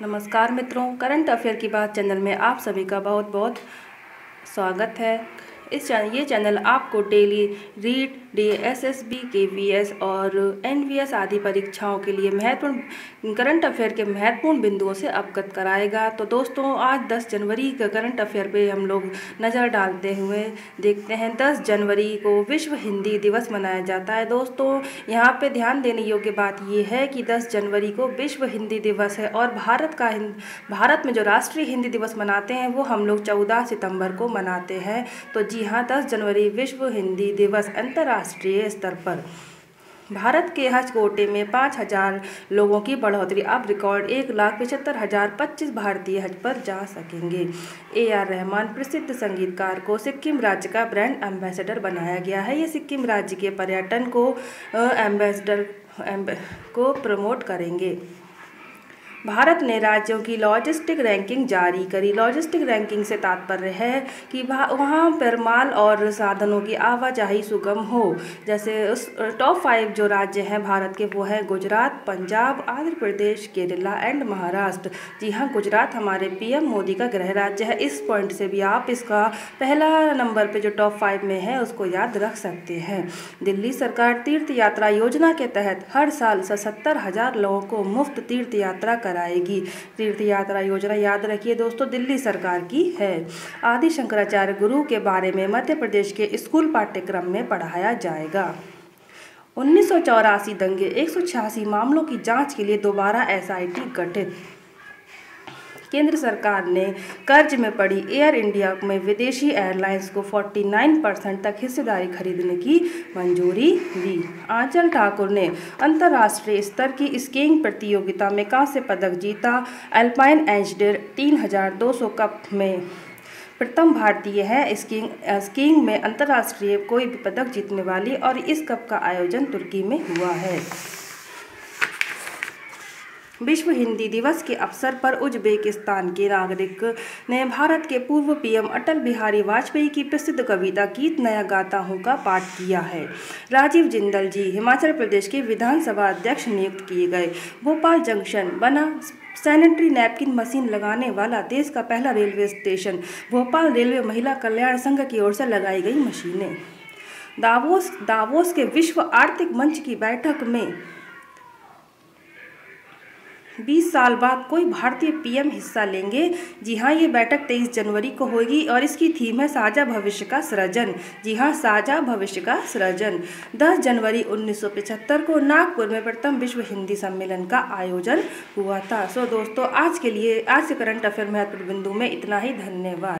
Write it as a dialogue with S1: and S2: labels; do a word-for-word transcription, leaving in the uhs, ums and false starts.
S1: नमस्कार मित्रों, current affair की बात चैनल में आप सभी का बहुत बहुत स्वागत है। इस चैनल ये चैनल आपको daily REET, D S S B, K V S और एन वी एस आदि परीक्षाओं के लिए महत्वपूर्ण करंट अफेयर के महत्वपूर्ण बिंदुओं से अवगत कराएगा। तो दोस्तों, आज दस जनवरी का करंट अफेयर पे हम लोग नज़र डालते हुए देखते हैं। दस जनवरी को विश्व हिंदी दिवस मनाया जाता है। दोस्तों, यहाँ पे ध्यान देने योग्य बात ये है कि दस जनवरी को विश्व हिंदी दिवस है और भारत का भारत में जो राष्ट्रीय हिंदी दिवस मनाते हैं वो हम लोग चौदह सितंबर को मनाते हैं। तो जी हाँ, दस जनवरी विश्व हिंदी दिवस अंतर्राष्ट्रीय स्तर पर। भारत के हज कोटे में पाँच हजार लोगों की बढ़ोतरी, अब रिकॉर्ड एक लाख पचहत्तर हजार पच्चीस भारतीय हज पर जा सकेंगे। ए आर रहमान प्रसिद्ध संगीतकार को सिक्किम राज्य का ब्रांड एम्बेसडर बनाया गया है। ये सिक्किम राज्य के पर्यटन को एम्बेसडर को प्रमोट करेंगे। भारत ने राज्यों की लॉजिस्टिक रैंकिंग जारी करी। लॉजिस्टिक रैंकिंग से तात्पर्य है कि वहाँ पर माल और साधनों की आवाजाही सुगम हो। जैसे उस टॉप फाइव जो राज्य हैं भारत के वो हैं गुजरात, पंजाब, आंध्र प्रदेश, केरला एंड महाराष्ट्र। जी हाँ, गुजरात हमारे पी एम मोदी का गृह राज्य है। इस पॉइंट से भी आप इसका पहला नंबर पे जो टॉप फाइव में है उसको याद रख सकते हैं। दिल्ली सरकार तीर्थ यात्रा योजना के तहत हर साल सत्तर हजार लोगों को मुफ्त तीर्थ यात्रा कराएगी। तीर्थ यात्रा योजना याद रखिए दोस्तों, दिल्ली सरकार की है। आदि शंकराचार्य गुरु के बारे में मध्य प्रदेश के स्कूल पाठ्यक्रम में पढ़ाया जाएगा। उन्नीस सौ चौरासी दंगे, एक सौ छियासी मामलों की जांच के लिए दोबारा एस आई टी गठित। केंद्र सरकार ने कर्ज में पड़ी एयर इंडिया में विदेशी एयरलाइंस को उनचास परसेंट तक हिस्सेदारी खरीदने की मंजूरी दी। आंचल ठाकुर ने अंतर्राष्ट्रीय स्तर की स्कीइंग प्रतियोगिता में कांस्य पदक जीता। अल्पाइन एंजडेर तीन हजार दो सौ कप में प्रथम भारतीय है। स्कीइंग स्कीइंग में अंतर्राष्ट्रीय कोई भी पदक जीतने वाली और इस कप का आयोजन तुर्की में हुआ है। विश्व हिंदी दिवस के अवसर पर उज्बेकिस्तान के नागरिक ने भारत के पूर्व पी एम अटल बिहारी वाजपेयी की प्रसिद्ध कविता गीत नया गाता हूँ का पाठ किया है। राजीव जिंदल जी हिमाचल प्रदेश के विधानसभा अध्यक्ष नियुक्त किए गए। भोपाल जंक्शन बना सैनिटरी नैपकिन मशीन लगाने वाला देश का पहला रेलवे स्टेशन। भोपाल रेलवे महिला कल्याण संघ की ओर से लगाई गई मशीनें। दावोस दावोस के विश्व आर्थिक मंच की बैठक में बीस साल बाद कोई भारतीय पी एम हिस्सा लेंगे। जी हाँ, ये बैठक तेईस जनवरी को होगी और इसकी थीम है साझा भविष्य का सृजन। जी हाँ, साझा भविष्य का सृजन। दस जनवरी उन्नीस सौ पचहत्तर को नागपुर में प्रथम विश्व हिंदी सम्मेलन का आयोजन हुआ था। सो दोस्तों, आज के लिए आज के करंट अफेयर महत्वपूर्ण बिंदु में इतना ही। धन्यवाद।